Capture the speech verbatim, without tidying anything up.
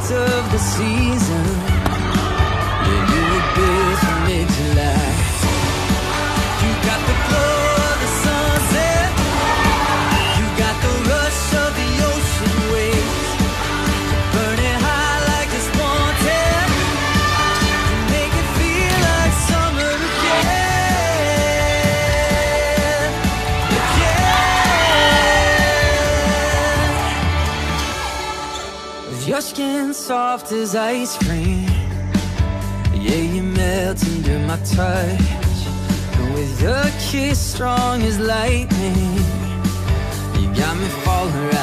height of the season. Yeah, you were built for mid-July. You got the glow of the sunset. You got the rush of the ocean waves. Burning high like it's wanted. You make it feel like summer again. Again. With your skin soft as ice cream. Yeah, you melt under my touch. And with your kiss strong as lightning, you got me falling